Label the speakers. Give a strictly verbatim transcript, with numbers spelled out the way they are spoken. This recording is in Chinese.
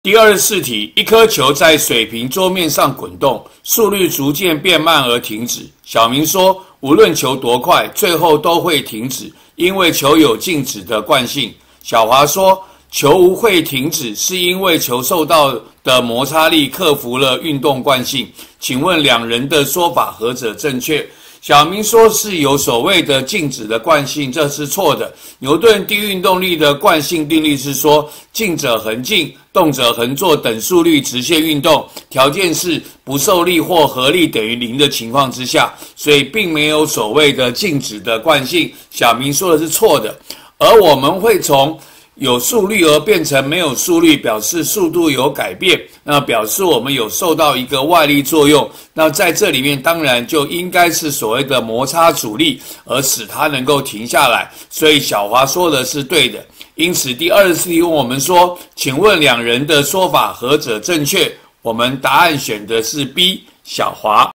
Speaker 1: 第二十四题，一颗球在水平桌面上滚动，速率逐渐变慢而停止。小明说，无论球多快，最后都会停止，因为球有静止的惯性。小华说，球无会停止，是因为球受到的摩擦力克服了运动惯性。请问两人的说法何者正确？小明说是有所谓的静止的惯性，这是错的。牛顿第一运动力的惯性定律是说，静者恒静，动者恒做等速率直线运动，条件是不受力或合力等于零的情况之下，所以并没有所谓的静止的惯性。小明说的是错的，而我们会从有速率而变成没有速率，表示速度有改变，那表示我们有受到一个外力作用，那在这里面当然就应该是所谓的摩擦阻力，而使它能够停下来，所以小华说的是对的。因此第二十四题问我们说，请问两人的说法何者正确？我们答案选的是 B， 小华。